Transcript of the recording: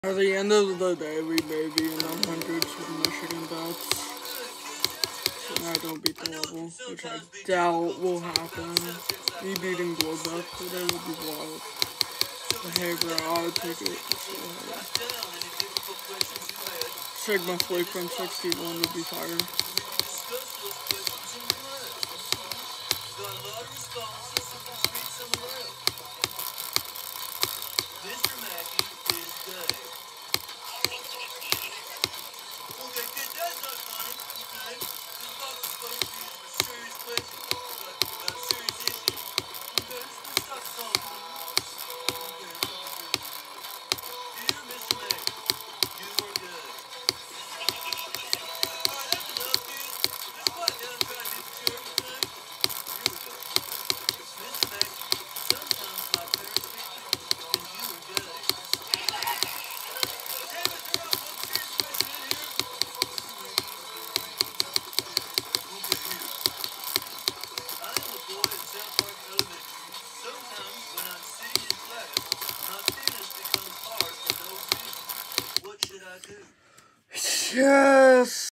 At the end of the day, we may be in the hundreds with Michigan bats. And I don't beat the level, which I doubt will happen. Me beating Bloodbath today would be wild. But hey bro, I would take it. Sigma Flakeman 61 would be fire. Yes!